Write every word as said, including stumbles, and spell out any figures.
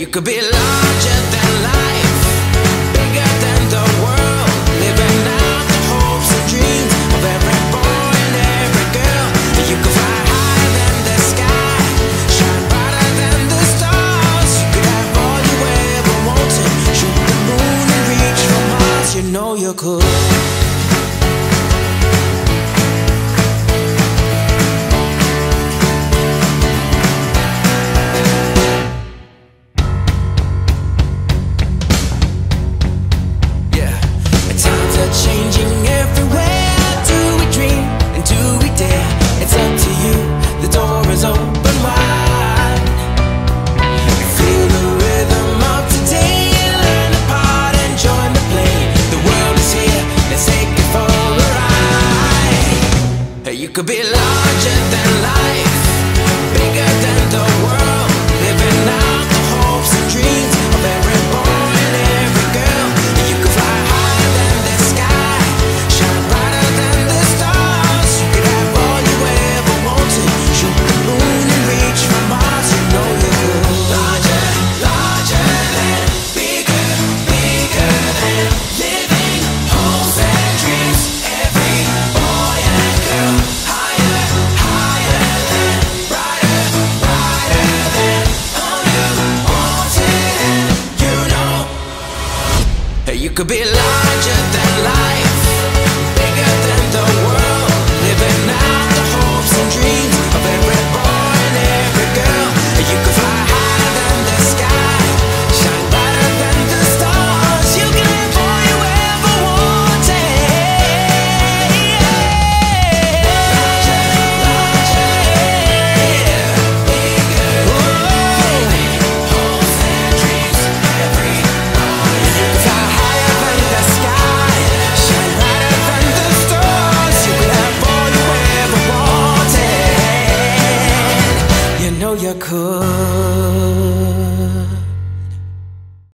could be larger than life, bigger than the world, living out the hopes and dreams of every boy and every girl. You could fly higher than the sky, shine brighter than the stars. You could have all you ever wanted, shoot the moon and reach for Mars. You know you could. Changing everywhere. Do we dream and do we dare? It's up to you. The door is open wide. Feel the rhythm of today. Learn a part and join the play. The world is here. Let's take it for a ride. You could be larger than life, bigger than the world, living out the hopes and dreams of every boy and every girl. You could fly higher than the sky, shine brighter than the stars. You could have all you ever wanted, shoot the moon and reach for Mars. You know you could. Larger, larger than, bigger, bigger than, living hopes and dreams. Every boy and girl, higher, higher than, brighter, brighter than, all you wanted, and you know you could be larger than life.